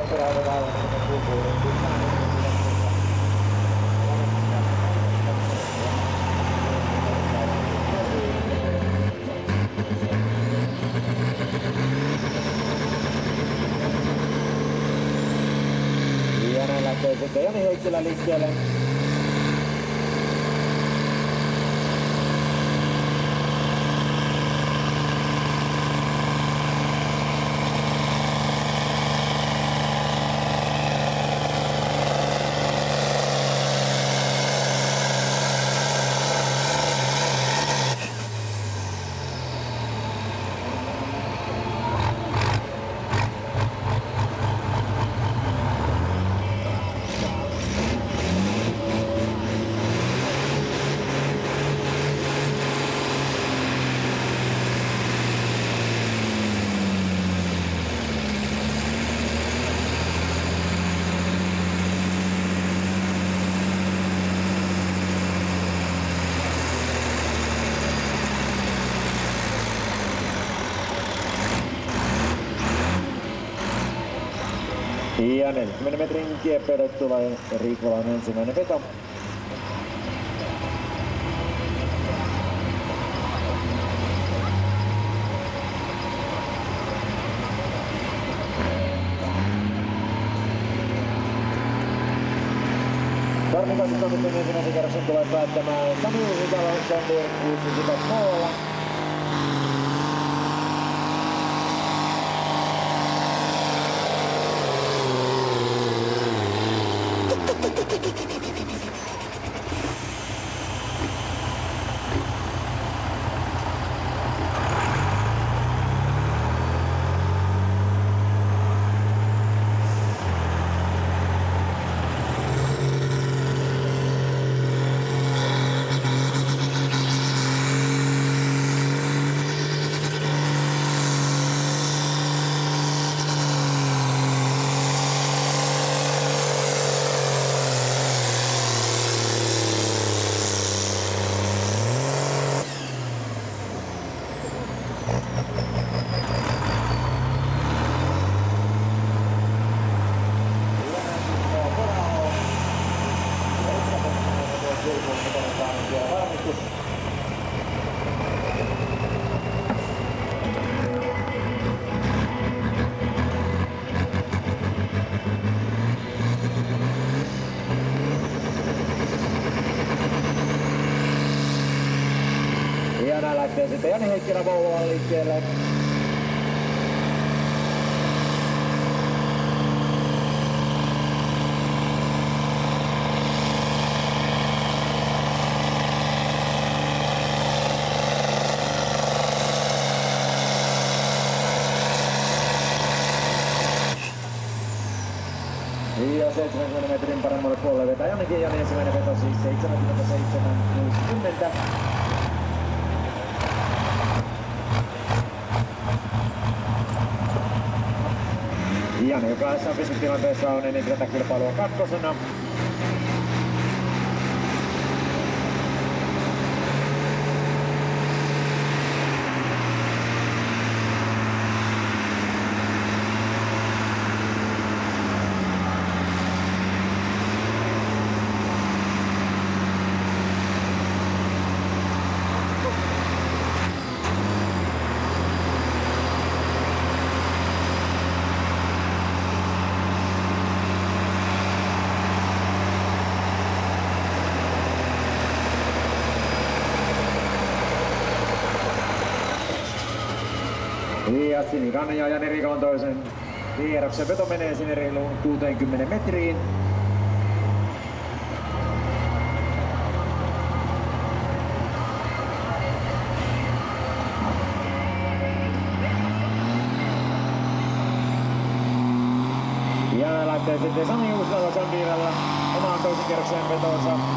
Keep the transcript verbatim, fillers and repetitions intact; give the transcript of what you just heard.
Ja näin lähtee sitten Jani Heikkilä liikkeelle. Ja neljänkymmenen metrin kieppeydot tulee Riikolan ensimmäinen veto. Karmikasvitoimisten ensimmäisen kerroksen tulee päättämään Sami Uusitalo, Sondir kuusikymmentä nolla. Ja näin lähtee sitten Jani Heikkilä Vouvolan liikkeelle. Ja seitsemänkymmenen metrin paremmalle puolelle vetää Janikin. Jani ensimmäinen veto siis seitsemänkymmentäseitsemän kuusikymmentä. Jani, joka S M-pisutilanteessa on ennen tätä kilpailua kakkosena. Ja Sinikanne ja Jani Riikolan toisen kierroksen veto menee sinne reiluun kuuteenkymmeneen metriin. Ja lähtee sitten Sami Uusitalo Sondiralla omaan toisen kierroksen vetonsa.